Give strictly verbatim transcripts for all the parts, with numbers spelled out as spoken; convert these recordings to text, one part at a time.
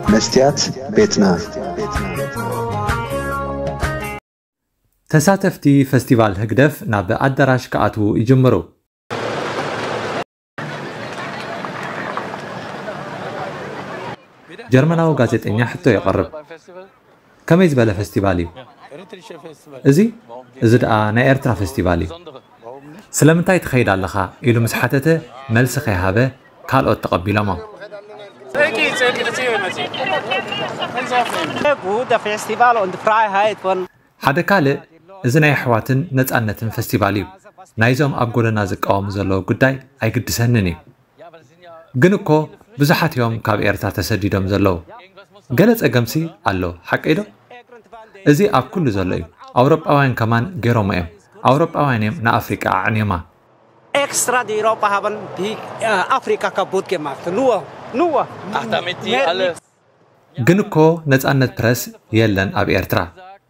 مستيات بيتنا ተሳተፍቲ ፌስቲቫል ህግደፍ ናብ ኣዳራሽ ከኣትዉ ይጅምሩ ጀርመናዊ ጋዜጠኛ ሕቶ ይቐርብ ከመይ ዝበለ ፌስቲቫል እዩ እዚ እዚ ደኣ ናይ ኤርትራ ፌስቲቫል እዩ ስለምንታይ ትኸይድ ኣለኻ ኢሉ ምስ ሓተተ መልሲ ከይሃበ ካልኦት ተቐቢሎሞም ሓደ ካልእ እዚ ናይ ኣሕዋትን ነፃነትን ፌስቲቫል እዩ ናይዞም ኣብ ጎደና ዝቃወሙ ዘለዉ ጉዳይ ኣይግድሰንን እዩ ግን እኮ ብዙሓት እዮም ካብ ኤርትራ ተሰዲዶም ዘለዉ ገለ ፀገምሲ ኣሎ ሓቂ ዶ እዚ ኣብ ኩሉ ዘሎ እዩ ኣውሮጳውያን ከማን ገይሮሞ እዮም ኣውሮጳውያን እዮም ንኣፍሪቃ ኣዕንዮማ extra die Europa haben die äh, Afrika kaputt gemacht. Nur, nur. Ach, damit die alle... ግን እኮ ነፃነት ፕረስ የለን ኣብ ኤርትራ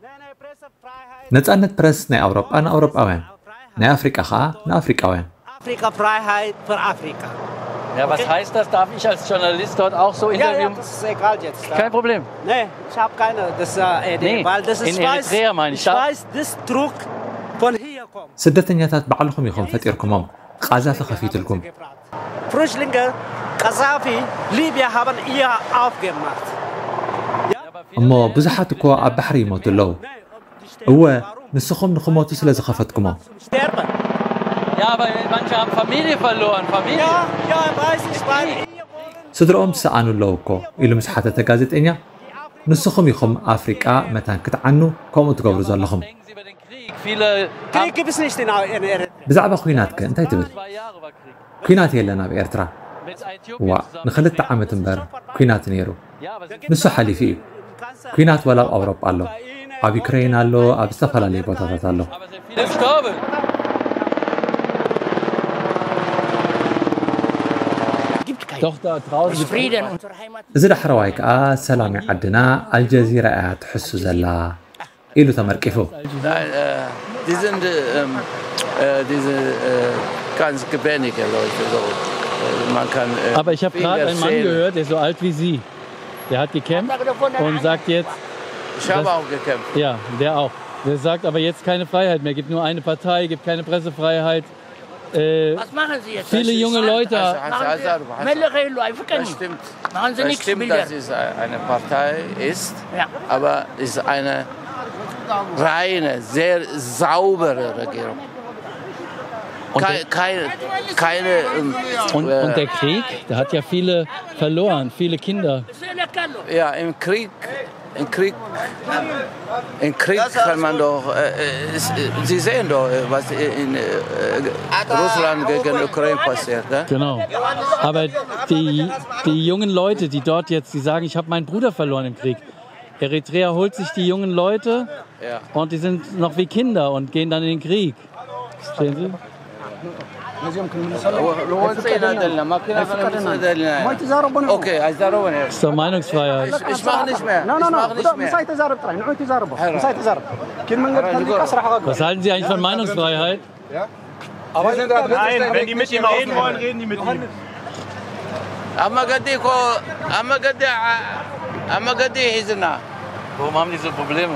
ነፃነት ፕረስ ናይ ኣውሮጳ ንኣውሮጳውያን ናይ አፍሪካ ከዓ ንኣፍሪቃውያን Afrika Freiheit für Afrika. Ja, was heißt das? Darf ich als Journalist dort auch so interviewen? Ja, ja, das ist egal jetzt. Kein Problem. Nee, ich habe keine, das, äh, nee, weil das ist, in Eritrea meine ich. Ich weiß, das Druck von hier kommt. ስደተኛታት ባዕልኩም ኢኹም ፈጢርኩሞም ቃዛፊ ከፊትልኩም Flüchtlinge, Gaddafi, Libyen haben ihr aufgemacht. እሞ ብዙሓት እኮ ኣብ ባሕሪ ይሞቱ ኣለዉ እወ ንስኹም ንኽሞቱ ስለ ዝኸፈትኩሞም Ja, aber manche haben Familie verloren. Familie? Ja, ja, weiß ich, weil... ስድሮኦም ዝሰኣኑ ኣለዉ እኮ ኢሉ ምስ ሓተተ ጋዜጠኛ ንስኹም ኢኹም ኣፍሪቃ መታን ክትዓኑ ከምኡ ትገብሩ ዘለኹም Krieg gibt es nicht in Eritrea. ብዛዕባ ኩናት ከ እንታይ ትብል ኩናት የለን ኣብ ኤርትራ ዋ ንክልተ ዓመት እምበር ኩናት ነይሩ ንሱ ሓሊፉ እዩ ኩናት ወላ ኣብ ኣውሮጳ ኣሎ ኣብ ዩክሬን ኣሎ ኣብ ዝተፈላለዩ ቦታታት ኣሎ እዚ ዳሕረዋይ ከዓ ሰላም ዓድና ኣልጀዚራ እያ ትሕሱ ዘላ ኢሉ ተመርቂፉ Die sind ähm, äh, diese äh, ganz gebärdige Leute. So. Man kann, äh, Aber ich habe gerade einen Mann gehört, der ist so alt wie Sie. Der hat gekämpft und sagt jetzt... Ich habe auch gekämpft. Ja, der auch. Der sagt aber jetzt keine Freiheit mehr. Gibt nur eine Partei, gibt keine Pressefreiheit. Äh, Was machen Sie jetzt? Viele junge Leute... Das stimmt. Machen Sie das nichts stimmt, dass es eine Partei ist, ja. aber es ist eine reine, sehr saubere Regierung. Keine, keine, keine und, äh, und der Krieg, der hat ja viele verloren, viele Kinder. Ja, im Krieg, im Krieg, im Krieg kann man doch, äh, ist, Sie sehen doch, was in äh, Russland gegen Ukraine passiert. Ne? Genau. Aber die, die jungen Leute, die dort jetzt, die sagen, ich habe meinen Bruder verloren im Krieg. Eritrea holt sich die jungen Leute ja. und die sind noch wie Kinder und gehen dann in den Krieg. Verstehen Sie? Okay, also das ist doch Meinungsfreiheit. Ich, ich mache nicht mehr. Nein, nein, nein. Was halten Sie eigentlich von Meinungsfreiheit? Ja. Aber nein, wenn die mit ihm reden wollen, reden die mit ihm. Warum haben die so Probleme?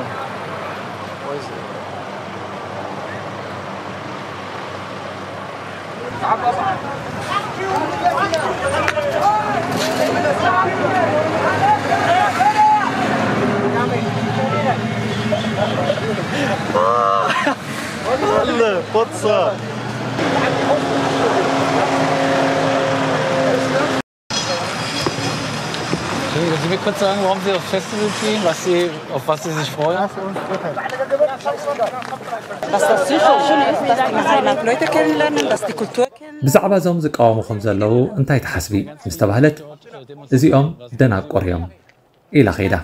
Alle Putzer. Können Sie mir kurz sagen, warum Sie aufs Festival gehen, was Sie, auf was Sie sich freuen? Dass das sicher schön ist, dass die Heimat Leute kennenlernen, dass die Kultur kennenlernen. ብዛዕባ ዞም ዝቃወሙኹም ዘለዉ እንታይ ተሓስቢ ምስ ተባህለት እዚኦም ደናቆር እዮም ኢላ ኸይዳ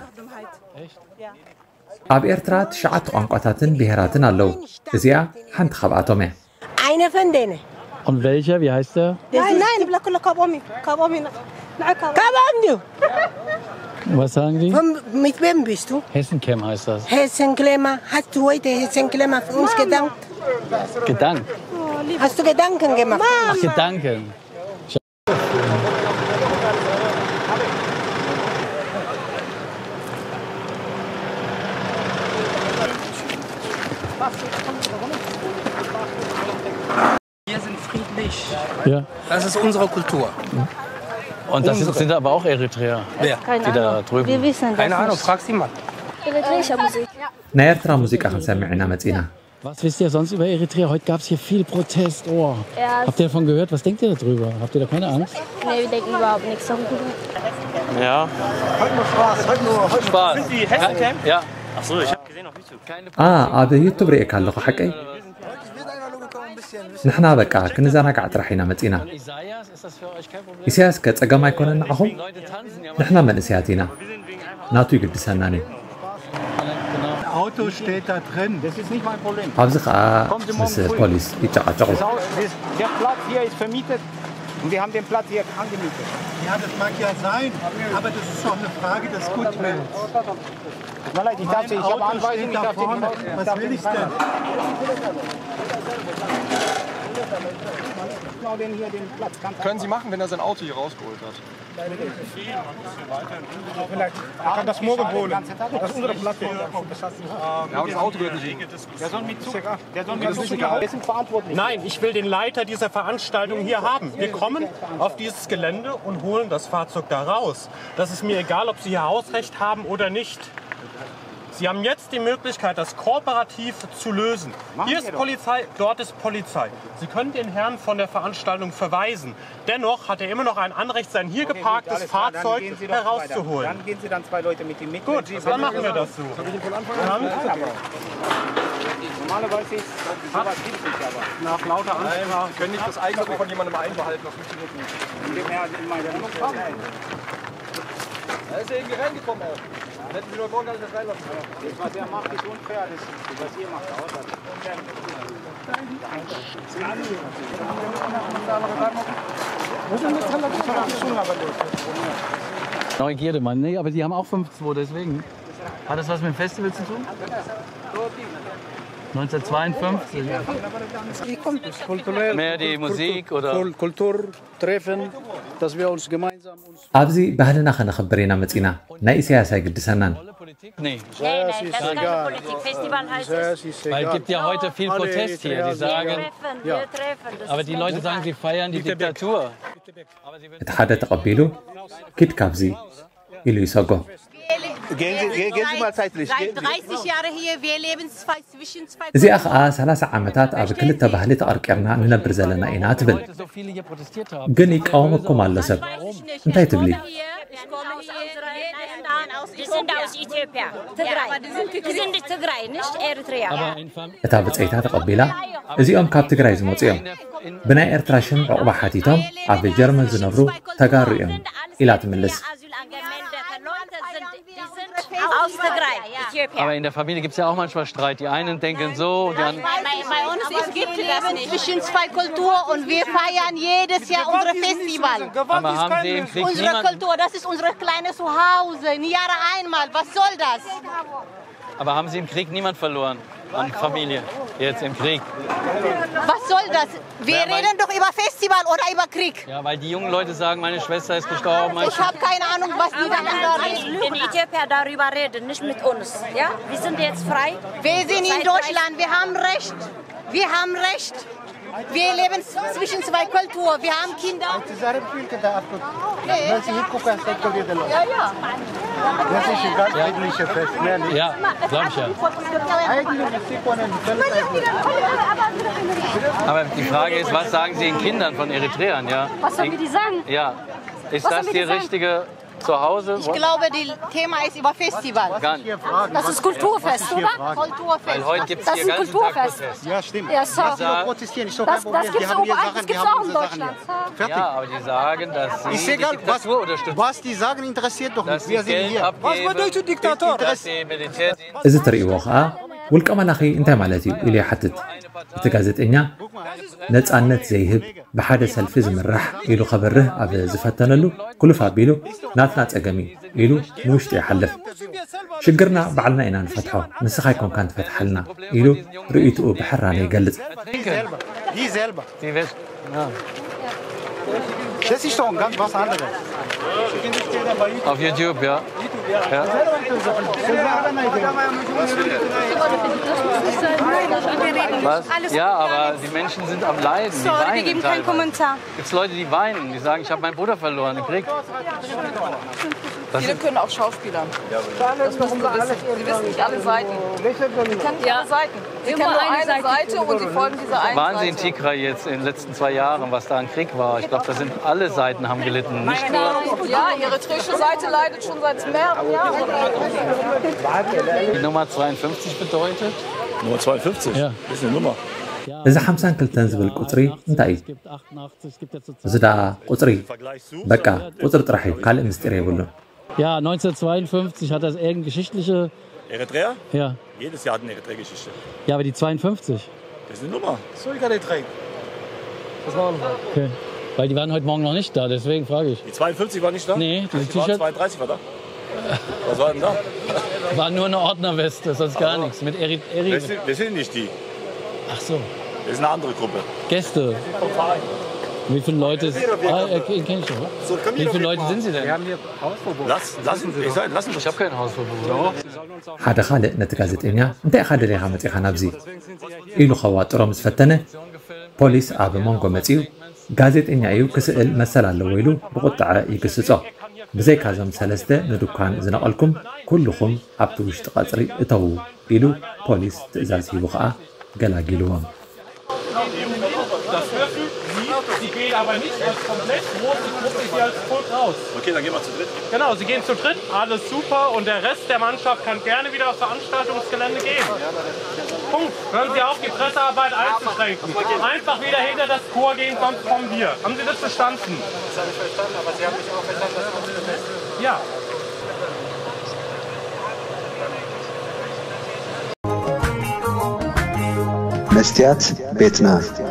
ኣብ ኤርትራ ትሽዓተ ቋንቋታትን ብሄራትን ኣለዉ እዚኣ ሓንቲ ካብኣቶም እያ Eine von denen. Und welcher? Wie heißt der? Nein, nein, ich will Kabomi. Kabomi. Kabomi. Was sagen Sie? Von, mit wem bist du? Hessencam heißt das. Hessenklemmer. Hast du heute Hessenklemmer für uns gedankt? Gedankt? Hast du Gedanken gemacht? Ach, Gedanken. Ja. Das ist unsere Kultur. Und das sind, sind aber auch Eritreer, Wer? die da drüben. Wir wissen das Keine Ahnung, nicht. frag sie mal. Eritreische Musik. ናይ ኤርትራ ሙዚቃ ክንሰምዕ ኢና መፂና Was wisst ihr sonst über Eritrea? Heute gab es hier viel Protest. Oh. Ja. Habt ihr davon gehört? Was denkt ihr darüber? Habt ihr da keine Angst? Nee, wir denken überhaupt nichts darüber. Ja. Heute nur Spaß, heute nur heute Spaß. Sind die Hessencamp? Ja. Achso, ich habe gesehen auf YouTube. አ ኣብ ዩቱብ ርኢካ ኣለኹ ሓቀይ ንሕና በቃ ክንዘናጋዕ ጥራሕ ኢና መፂና Isaias, ist das für euch kein Problem? ኢሳያስ ከፀገም ኣይኮነን ንዓኹም Leute tanzen ja. ንሕና መንእስያት ኢና ናቱ ይግድሰናኒ Auto steht da drin. Das ist nicht mein Problem. ኣብዚ ከዓ ምስ ፖሊስ ይጨቃጨቑ Das Haus, das, der Platz hier ist vermietet und wir haben den Platz hier angemietet. Ja, das mag ja sein, aber das ist doch eine Frage des Gutwillens. Tut mir leid, ich darf Sie, ich habe Anweisung, ich darf Sie nicht raus. Was will ich denn? Genau den hier, den Platz. Können Sie machen, wenn er sein Auto hier rausgeholt hat? Vielleicht, er kann das morgen holen. Das ist unsere Platz. Ja, aber das Auto wird nicht liegen. Der soll mit Zug, der soll mit Zug hier. Wir sind verantwortlich. Nein, ich will den Leiter dieser Veranstaltung hier haben. Wir kommen auf dieses Gelände und holen das Fahrzeug da raus. Das ist mir egal, ob Sie hier Hausrecht haben oder nicht. Sie haben jetzt die Möglichkeit, das kooperativ zu lösen. Hier ist Polizei, dort ist Polizei. Sie können den Herrn von der Veranstaltung verweisen. Dennoch hat er immer noch ein Anrecht, sein hier geparktes Fahrzeug herauszuholen. Dann gehen Sie dann zwei Leute mit ihm mit. Gut, dann machen wir das so. Normalerweise ist sowas gibt es nicht, aber Nach lauter Ansprache. Wir können nicht das eigene von jemandem einbehalten auf fünf Minuten. indem er in meine Wohnung kommt. Er ist ja irgendwie reingekommen auch. Dann hätten Sie nur morgen gar nicht reinlassen können. Das, was er macht, ist unfair. Das, was ihr macht, auch. Das ist unfair. Neugierde, Mann. Nee, aber die haben auch fünf zwei, deswegen. Hat das was mit dem Festival zu tun? neunzehnhundertzweiundfünfzig. Wie kommt es? Kulturell. Mehr die Musik oder? Kulturtreffen, dass wir uns gemeinsam uns. ኣብዚ ባህልና ከነኽብር ኢና መፂና ናይ ኢሳያስ ኣይግድሰናን Nee. Nee, nee, das ist keine Politik. Festival heißt es. Weil es gibt ja heute viel Protest hier. Die Wir sagen, treffen, wir treffen. Das aber ist die Leute sagen, sie feiern die Diktatur. እቲ ሓደ ተቐቢሉ ኪድ ካብዚ ኢሉ ይሰጎ Gehen Sie, gehen, gehen Sie mal zeitlich. Seit dreißig Jahren hier, wir leben zwei, zwischen zwei... እዚኣ ከዓ ሰላሳ ዓመታት ኣብ ክልተ ባህሊ ተቐርቂርና ንነብር ዘለና ኢና ትብል ግን ይቃወመኩም ኣሎ ሰብ እንታይ ትብሊ Die sind aus Äthiopien, Tigray. Die sind Tigray, nicht Eritrea. እታ ብፀይታ ተቐቢላ እዚኦም ካብ ትግራይ ዝመፁ እዮም ብናይ ኤርትራ ሽም ዕቑባ ሓቲቶም ኣብ ጀርመን ዝነብሩ ተጋሩ እዮም ኢላ ትምልስ Aus Tigray, Äthiopien. Aber in der Familie gibt es ja auch manchmal Streit. Die einen denken so, die anderen... Bei, bei uns es gibt Leben zwischen zwei Kulturen und wir feiern jedes Jahr unser Festival. Aber haben Sie im Krieg Unsere niemanden... Kultur, das ist unser kleines Zuhause, ein Jahr einmal. Was soll das? Aber haben Sie im Krieg niemand verloren an Familie? Jetzt im Krieg? Was soll das? Wir Ja, reden doch über Festival oder über Krieg. Ja, weil die jungen Leute sagen, meine Schwester ist gestorben. Mein Ich habe keine Ahnung, was die da reden. In Äthiopien darüber reden, nicht mit uns. Ja? Wir sind jetzt frei. Wir sind in Deutschland, wir haben Recht. Wir haben Recht. Wir leben zwischen zwei Kulturen, wir haben Kinder. Ja, ja. Das ist ein ganz friedliches Fest, mehr nicht. Ja, glaube ich ja. Aber die Frage ist, was sagen Sie den Kindern von Eritreern? Ja? Was sollen wir die sagen? Ja. Ist Was das sollen wir die die sagen? richtige Zuhause? Ich glaube, das Thema ist über Festival. Gar nicht. Das ist Kulturfest, oder? Kulturfest. Weil heute gibt es Das hier ist ein ganzen Tag Kulturfest. Protest. Ja, stimmt. Ja, so. Was sagen- Protestieren ist doch Das, kein Problem. das gibt es Die haben hier überall, Sachen, das die gibt es haben auch in unsere Sachen Deutschland. hier. Fertig. Ja, aber die sagen, dass sie Ist die egal, was, Diktatur unterstützen. was die sagen, interessiert doch Dass nicht. sie Wir sind Geld hier. abgeben, dass sie Militär... እዚ እትርእይዎ ከዓ ውልቀ መላኺ እንታይ ማለት እዩ ኢሉ ይሓትት እቲ ጋዜጠኛ ነፃነት ዘይህብ ብሓደ ሰልፊ ዝምራሕ ኢሉ ኸበርህ ኣብ ዝፈተነሉ ኩሉፍ ኣቢሉ ናትና ፀገም እዩ ኢሉ ንውሽጢ ይሓልፍ ሽግርና ባዕልና ኢና ንፈትሖ ንስኻ ይኮንካ ንትፈትሐልና ኢሉ ርእይትኡ ብሕራነ ይገልጽ Die selber. Die wird, ja. Das ist doch ganz was anderes. Auf YouTube, ja. Ja. Was? Ja, aber die Menschen sind am Leiden. Die Sorry, weinen wir geben keinen Kommentar. Gibt es Leute, die weinen, die sagen, ich habe meinen Bruder verloren im Krieg? Viele können auch Schauspielern. Das müssen sie wissen. Sie wissen nicht alle Seiten. Sie kennen nicht alle Seiten. Sie kennen nur eine Seite und sie folgen dieser einen Waren Sie in Seite. Tigray jetzt in den letzten zwei Jahren, was da ein Krieg war? Ich glaube, da sind alle Seiten haben gelitten. Nicht nur Ja, die eritreische Seite leidet schon seit mehreren Jahren. die Nummer zweiundfünfzig bedeutet? Nummer zweiundfünfzig? Ja. Das ist eine Nummer. እዚ ሓምሳን ክልተን ዝብል ቁፅሪ እንታይ እዩ እዚ ደኣ ቁፅሪ በቃ ቁፅሪ ጥራሕ እዩ ካልእ ምስጢር የብሉን Ja, neunzehnhundertzweiundfünfzig hat das irgendeine geschichtliche... Eritrea? Ja. Jedes Jahr hat eine Eritrea-Geschichte. Ja, aber die zweiundfünfzig. Das ist eine Nummer. So, ich kann nicht trinken. Das war noch. Okay. Weil die waren heute Morgen noch nicht da, deswegen frage ich. Die zweiundfünfzig war nicht da? Nee, die die war T-Shirt zweiunddreißig war da. Was war denn da? war nur eine Ordnerweste, sonst gar nichts. Mit Eri... Eri Wir sind, wir sind nicht die. Ach so. Das ist eine andere Gruppe. Gäste. Wie viele Leute... Ah, ihn kenn ich schon. Wie viele Leute sind Sie denn? Wir haben hier Hausverbot. Lass, lassen, ich sag, lassen Ich habe kein Hausverbot. ሓደ ካልእ ነቲ ጋዜጠኛ እንታይ ኢኻ ደሊኻ መፂኻ ናብዚ ኢሉ ኸዋጥሮ ምስ ፈተነ ፖሊስ ኣብ መንጎ መፂኡ ጋዜጠኛ እዩ ክስእል መሰል ኣለዎ ኢሉ ብቁጥዐ ይግስጾ ብዘይካዞም ሰለስተ ንድኳን ዝነቐልኩም ኩልኹም ኣብቲ ውሽጢ ቐፅሪ እተዉ ኢሉ ፖሊስ ትእዛዝ ሂቡ ኸዓ ገላጊልዎም Das dürfen Sie, Sie gehen aber nicht als komplett große Gruppe hier als Pult raus. Okay, dann gehen wir zu dritt. Genau, Sie gehen zu dritt, alles super und der Rest der Mannschaft kann gerne wieder aufs Veranstaltungsgelände gehen. Punkt. Hören Sie auf, die Pressearbeit einzuschränken. Einfach wieder hinter das Chor gehen, sonst kommen wir. Haben Sie das verstanden? Das habe ich verstanden, aber Sie haben mich auch verstanden, dass das alles ist. Ja. መስትያት ቤትና